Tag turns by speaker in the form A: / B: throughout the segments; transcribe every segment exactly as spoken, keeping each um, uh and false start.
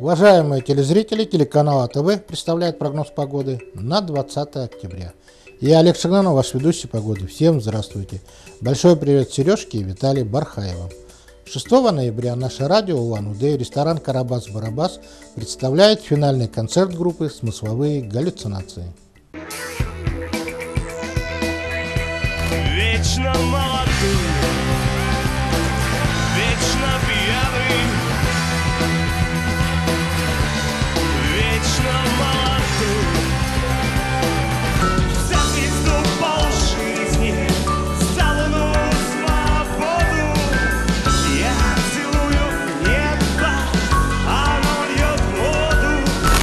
A: Уважаемые телезрители, телеканал А Тэ Вэ представляет прогноз погоды на двадцатое октября. Я Олег Шагнанов, ваш ведущий погоды. Всем здравствуйте. Большой привет Сережке и Виталию Бархаевым. шестого ноября наше радио Улан-Удэ и ресторан «Карабас-Барабас» представляет финальный концерт группы «Смысловые галлюцинации».
B: Вечно молодой, вечно пьяный, вечно молодой. За звезду полжизни, за луну свободу. Я целую небо, оно льет воду.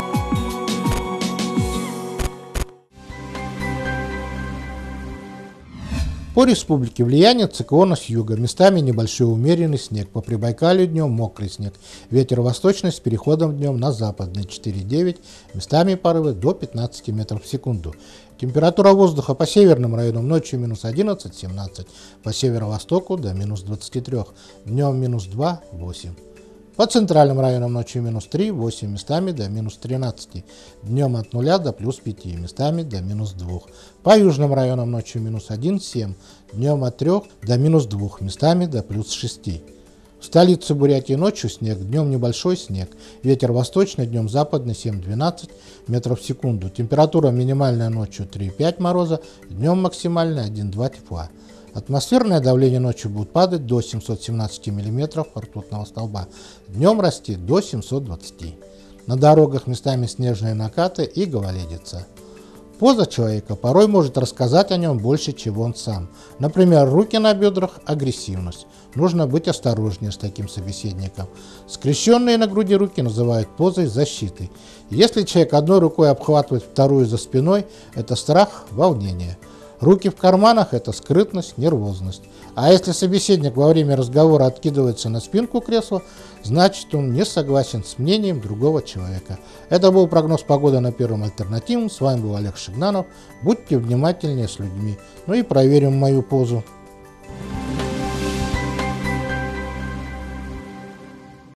A: По республике влияние циклона с юга, местами небольшой умеренный снег, по Прибайкалью днем мокрый снег, ветер восточный с переходом днем на западный четыре-девять, местами порывы до пятнадцати метров в секунду. Температура воздуха по северным районам ночью минус одиннадцать-семнадцать, по северо-востоку до минус двадцати трёх, днем минус два-восемь. По центральным районам ночью минус три-восемь, местами до минус тринадцати, днем от нуля до плюс пяти, местами до минус двух. По южным районам ночью минус один-семь, днем от трёх до минус двух, местами до плюс шести. В столице Бурятии ночью снег, днем небольшой снег, ветер восточный, днем западный семь-двенадцать метров в секунду, температура минимальная ночью три-пять мороза, днем максимальная один-два тепла. Атмосферное давление ночью будет падать до семисот семнадцати миллиметров ртутного столба, днем расти до семисот двадцати. На дорогах местами снежные накаты и гололедица. Поза человека порой может рассказать о нем больше, чем он сам. Например, руки на бедрах – агрессивность. Нужно быть осторожнее с таким собеседником. Скрещенные на груди руки называют позой защиты. Если человек одной рукой обхватывает вторую за спиной – это страх, волнение. Руки в карманах – это скрытность, нервозность. А если собеседник во время разговора откидывается на спинку кресла, значит он не согласен с мнением другого человека. Это был прогноз погоды на Первом альтернативном. С вами был Олег Шагнанов. Будьте внимательнее с людьми. Ну и проверим мою позу.